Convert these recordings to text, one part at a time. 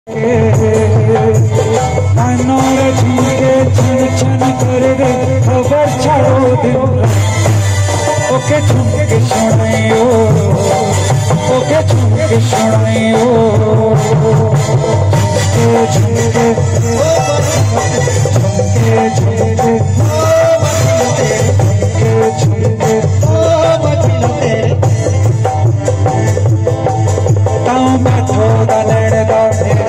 कानों झुमके छन छन कर दे खबर छाड़ो दिन ओके झुमके सुनाइयो ओके झुमके सुनाइयो झुमके झुमके झुमके झुमके झुमके ताऊ बैठो दनेड़दा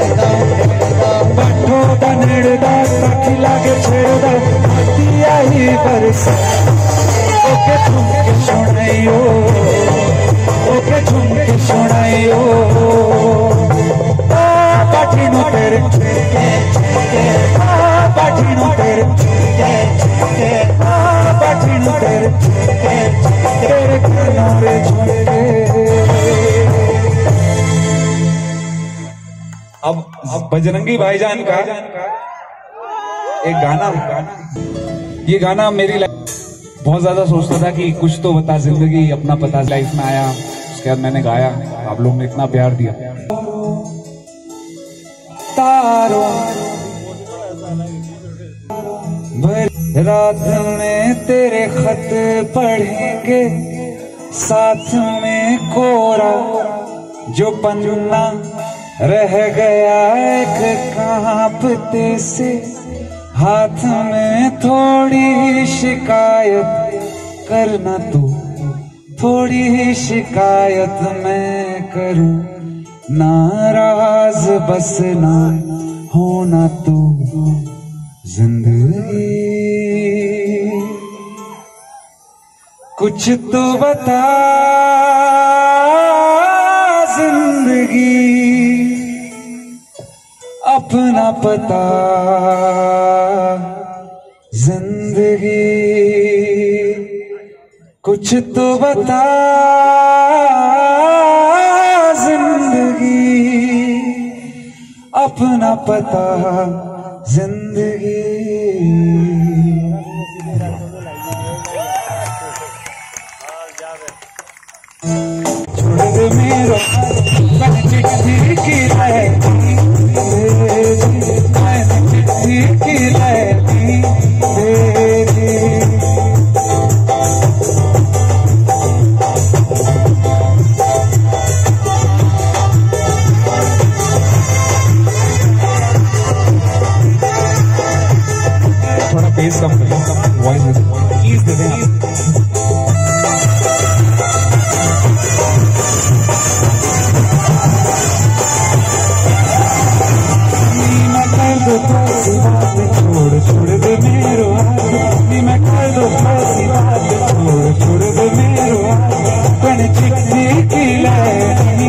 बैठो दनेड़दा ताकि लागे छेड़दा दिया ही बरसा ओके झुमके सुनाइयो ओके झुमके सुनाइयो बाठीनो तेरे बाठीनो तेरे बाठीनो तेरे तेरे किनारे झुमके। अब बजरंगी भाईजान का एक गाना ये मेरी बहुत ज्यादा सोचता था कि कुछ तो बता जिंदगी अपना पता लाइफ में आया, उसके बाद मैंने गाया, आप लोगों ने इतना प्यार दिया। तारों रात में तेरे खत पढ़ेंगे, साथ में कोरा जो पन्ना रह गया एक कांपते से, हाथ में थोड़ी शिकायत करना तू, थोड़ी शिकायत मैं करूं, नाराज बस ना होना तू जिंदगी। कुछ तो बता जिंदगी, अपना पता जिंदगी। कुछ तो बता जिंदगी, अपना पता जिंदगी। छोड़ दे मेरो मन चिट्ठी की रहती, मैंने चिट्ठी की रहती तेरी। थोड़ा बेस कम करें, वॉइस प्लीज दे दें आप। छोड़ छोड़ दे मेरो हाथ, मैं कर दो ऐसी बात, छोड़ छोड़ दे मेरो हाथ। मैंने चिट्ठी की लानी,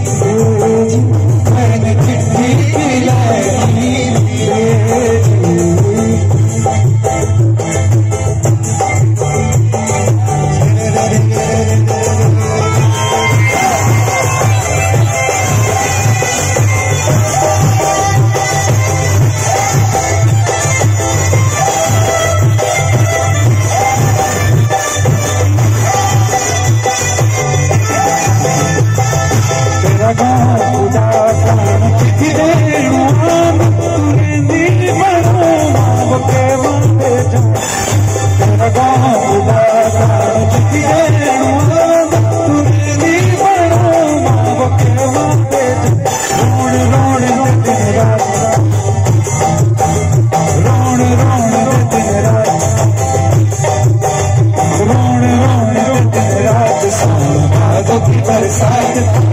मैंने चिट्ठी की लानी, बरसात